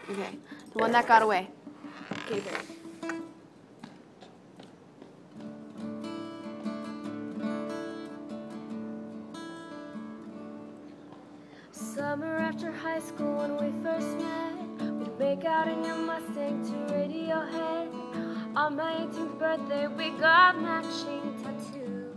Okay, the one that got away. Okay, there. Summer after high school when we first met, we'd make out in your Mustang to Radiohead. On my 18th birthday we got matching tattoos.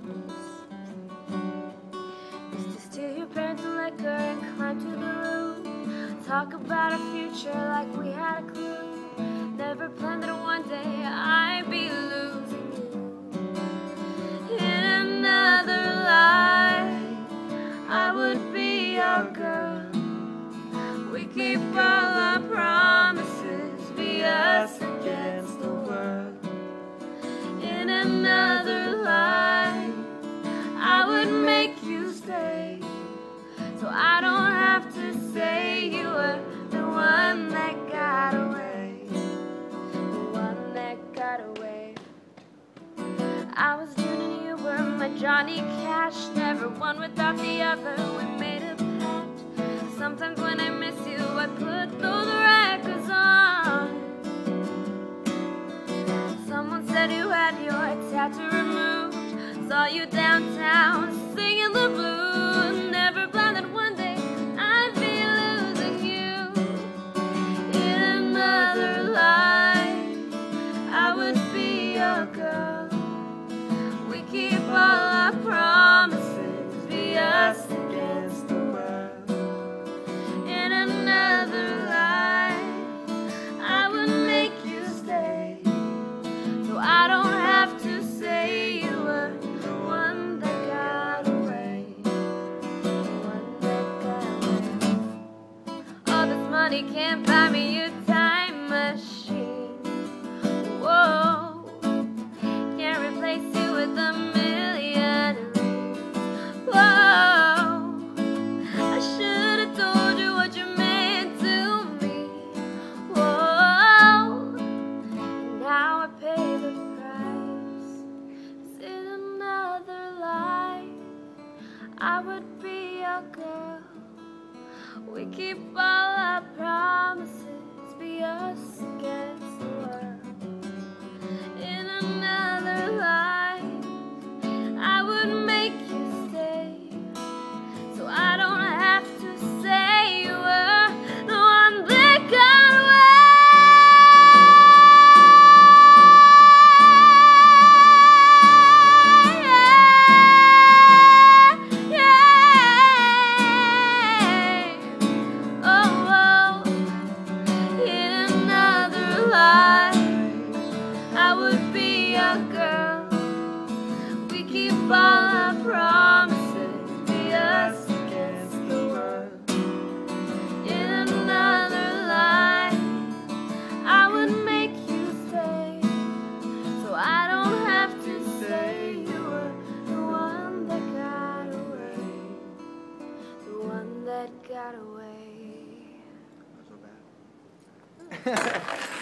Used to steal your parents' liquor and climb to the roof. Talk about our future like we had a clue. Never planned that one day I'd be losing you. In another life I would be your girl. We keep all our promises, be us against the world. In another life I would make you stay, so I don't have to say you were the one that got away. The one that got away. I was June and you were my Johnny Cash. Never one without the other, we made a pact. Sometimes when I miss you I put those records on. Someone said you had your tattoo removed. Saw you downtown singing the blues. Never planned that one day I'd be losing you. In another life I would be your girl. We keep all our promises, be us against the world. In another life I would make you stay, so I don't have to say you were the one that got away. The one that got away. All this money can't buy me a time machine. Whoa, can't replace you with a million rings. Whoa, I should have told you what you meant to me. Whoa, and now I pay the price. 'Cause in another life I would be your girl. We keep all our promises, be us against the world. In another life I would make you stay, so I don't have to say you were the one that got away. Yeah. Oh, in another life I would be your girl. We keep all our promises, be us against the world. In another life I would make you stay, so I don't have to say you were the one that got away. The one that got away. Not so bad.